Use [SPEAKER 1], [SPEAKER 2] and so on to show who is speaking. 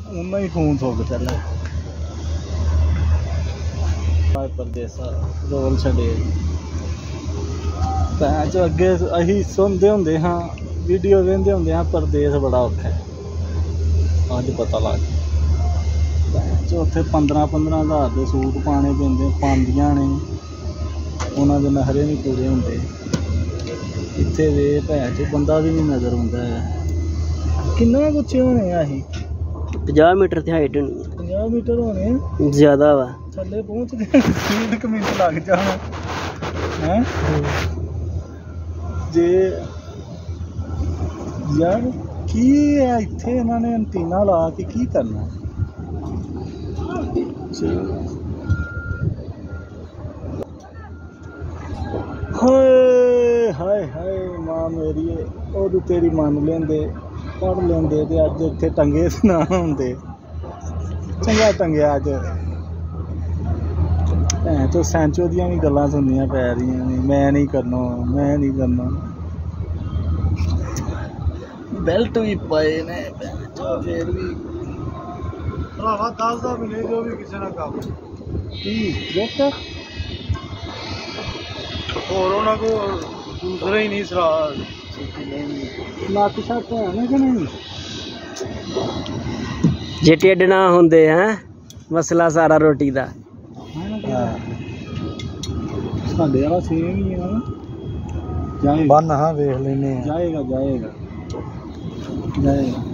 [SPEAKER 1] उन्ना ही खून थोक चला परदेसा रोल छड़े जो अगे अही सुनते होंगे हाँ वीडियो वेंदे होंगे हाँ परदेस बड़ा औखा है अज पता लग जो उत्थे 15-15 हज़ार के सूट पाने पैंदे पांदियां ने उन्हां दे नखरे नहीं पूरे होंदे इत्थे वे भैन चो बंदा भी नहीं नज़र आउंदा है किन्ना कुछ होने अही
[SPEAKER 2] 50 मीटर की हाइट होनी
[SPEAKER 1] 50 मीटर होने
[SPEAKER 2] ज्यादा वा
[SPEAKER 1] थल्ले पहुंच गए 1 मिनट लग जाना है जे यार की है इत्थे इन्होंने एंटीना ला के की करना हाय हाय हाय मां मेरी ओदू तेरी मन लेंदे पढ़ लेंदे ते अज इत्थे टंगे ना होंदे चंगा टंगया अज भैन तो सैंचो दियां भी गल्लां सुननियां पै रहियां ने मैं नहीं करना बेल्ट भी पाए ने फिर भी भरावा 10 दा मिले जो भी किसी ना काम देख और उन्होंने को दूसरा ही नहीं सरा नक शक है कि नहीं
[SPEAKER 2] जे ढिड ना होंदे हैं मसला सारा रोटी दा
[SPEAKER 1] साडे वाला सेम ही है ना बन हाँ वेख लेने जाएगा